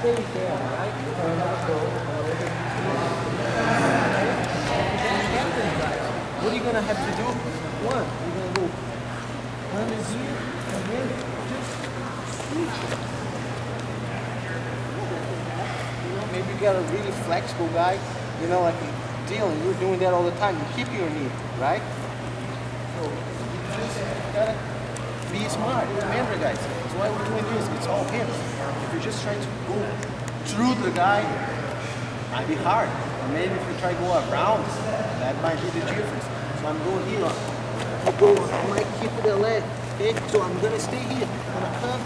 stay there, right? What are you gonna have to do? One, you're gonna go under here, and then just switch. You know, maybe you got a really flexible guy, you know, like Dylan, you're doing that all the time. You keep your knee, right? So you just gotta be smart. Remember, guys, that's why we're doing this. It's all hips. If you're just trying to go through the guy, it might be hard. Or maybe if you try to go around, that might be the difference. So I'm going here. I might keep the leg. Okay, so I'm gonna stay here. I'm gonna come.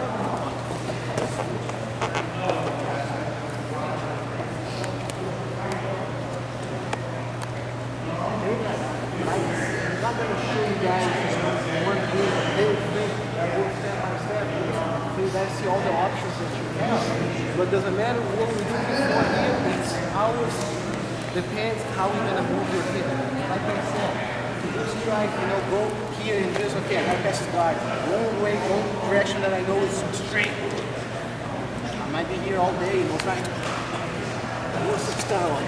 I'm not going to show you guys one thing, everything. I go step by step so you guys see all the options that you have. But it doesn't matter what we do before here, it's ours. Depends how we're going to move your hip. Like I said, just try, you know, go here and just, okay, I got to pass this guard. One way, one direction that I know is straight. I might be here all day, no time. What's the style?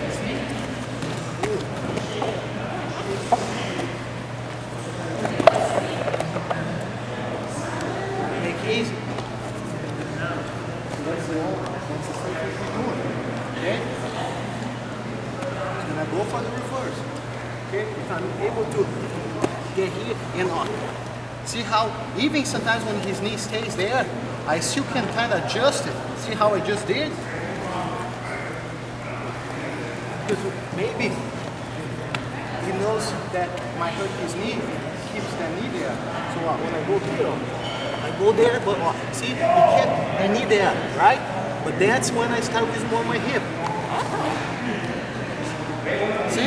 Easy. That's the safest we're doing. Okay? I'm gonna go for the reverse. Okay? If I'm able to get here and on. See how even sometimes when his knee stays there, I still can kind of adjust it. See how I just did? Because maybe he knows that might hurt his knee if he keeps that knee there. So when I go here, I go there, but see, you kept my knee there, right? But that's when I start with more my hip. See?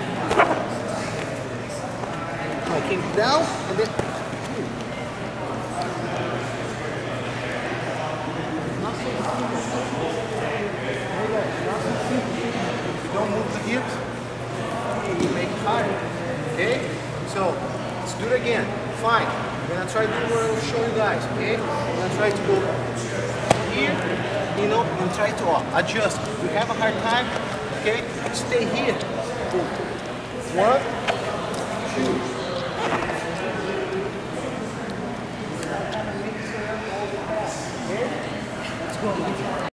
I came down and then. Not so simple. Hey guys, not so simple. If you don't move the hips, you make it harder. Okay? So let's do it again. Fine. I'm gonna try to do what I'll show you guys, okay? I'm gonna try to go here, you know, and try to adjust. If you have a hard time, okay, stay here. 1, 2. Okay? Let's go.